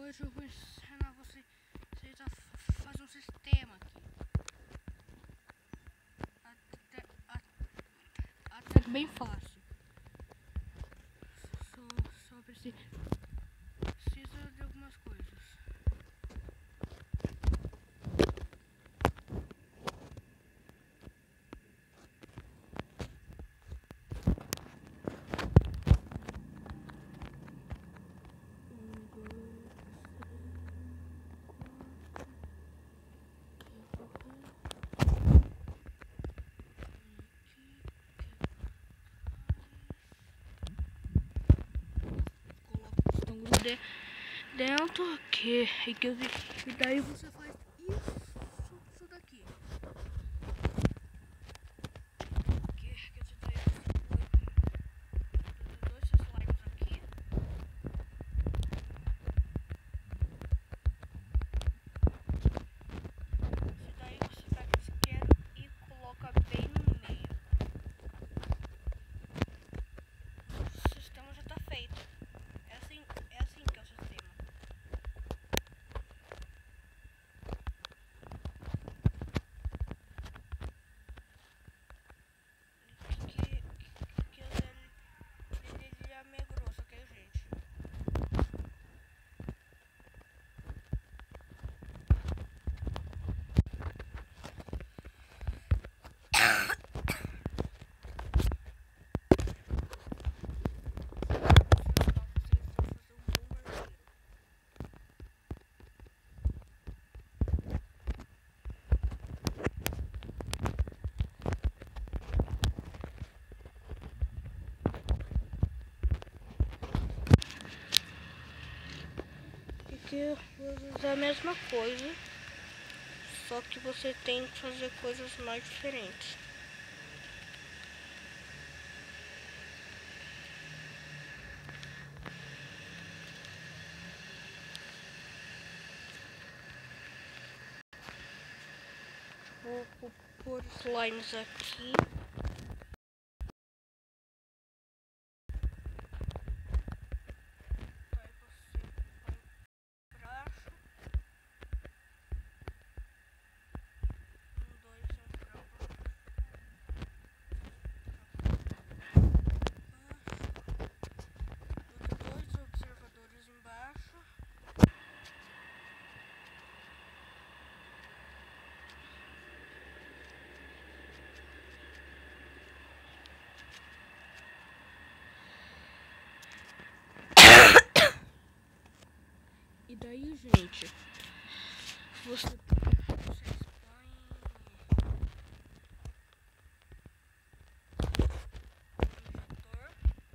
Hoje eu vou ensinar vocês a fazer um sistema aqui. Até que bem fácil. Só precisa de algumas coisas. Dentro aqui e daí você faz isso daqui. Que esse daí dois slimes aqui. Esse daí você pega esse isqueiro e coloca bem no meio. O sistema já tá feito. É assim que é o sistema. Ele é meio grosso, ok, gente? Aqui eu vou usar a mesma coisa, só que você tem que fazer coisas mais diferentes. Vou pôr os lines aqui. E daí, gente, vocês põem injetor,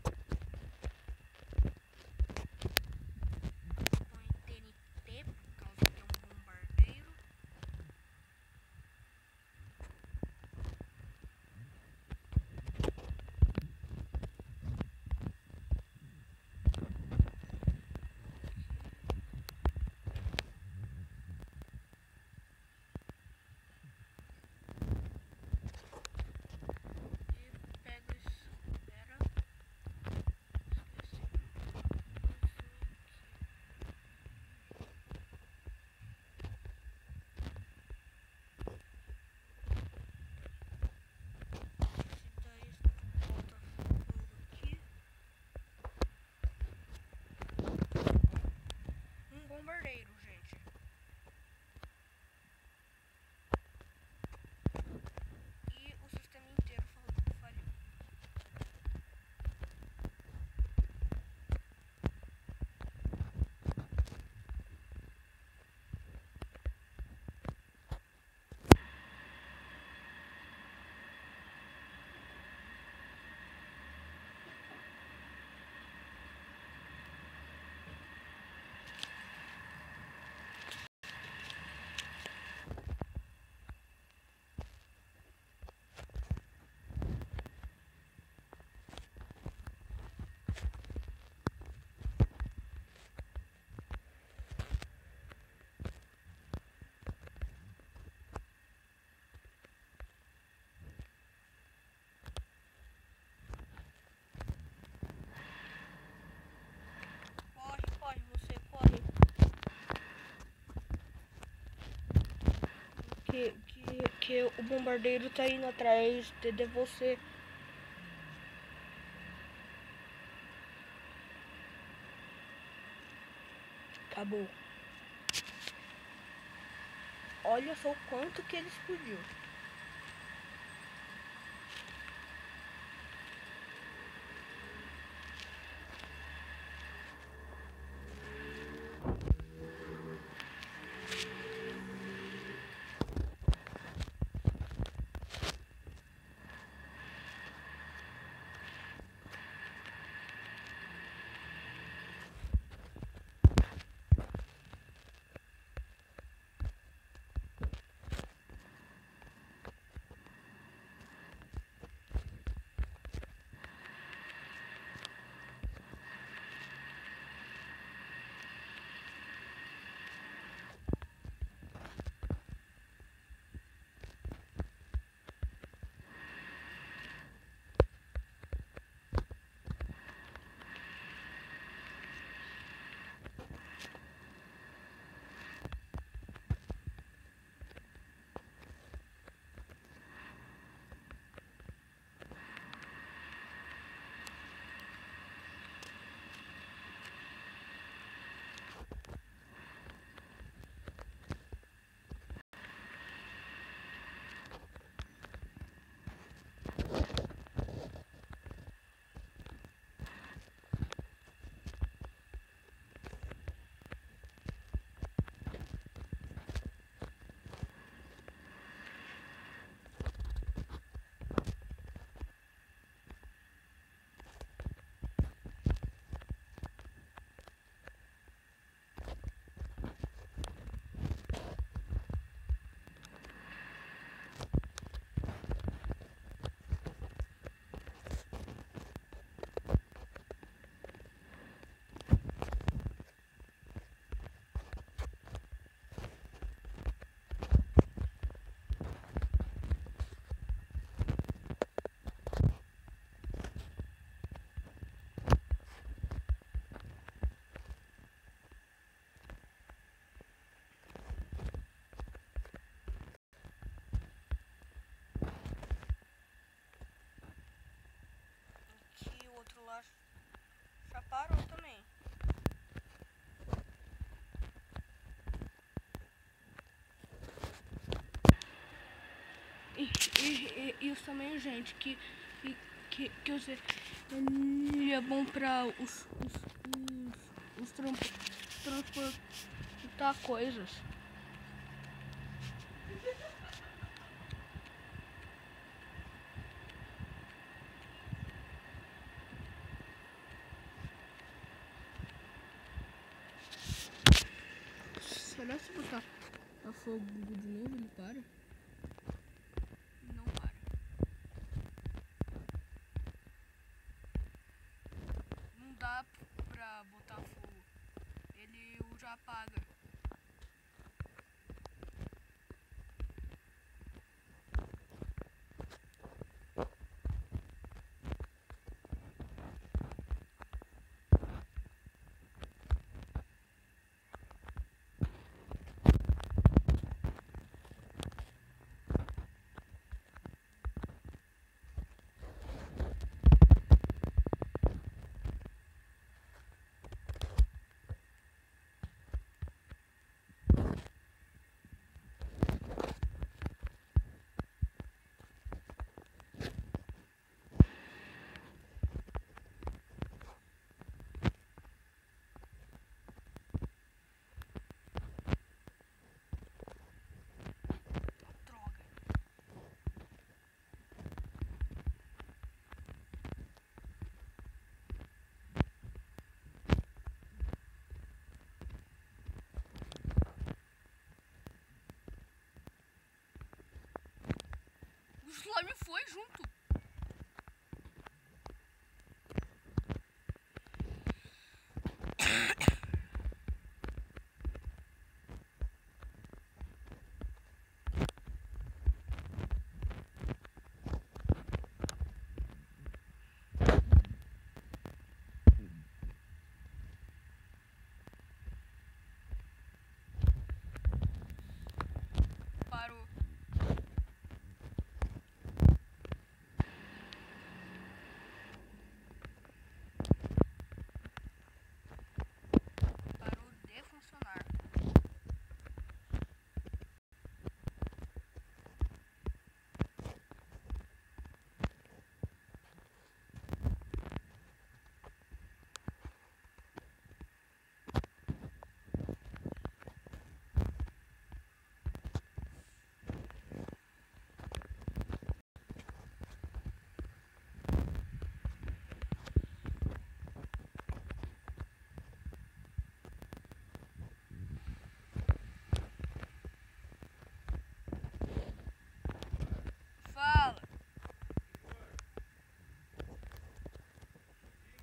põe TNT por causa que é um bombardeiro. porque o bombardeiro tá indo atrás de você. Acabou. Olha só o quanto que ele explodiu. Que o outro lá já parou também. E isso também, gente, que eu sei, ele é bom pra os transportar coisas. Será que se botar a fogo de novo ele para? Não para. Não dá pra botar fogo. Ele já apaga. O slime foi junto.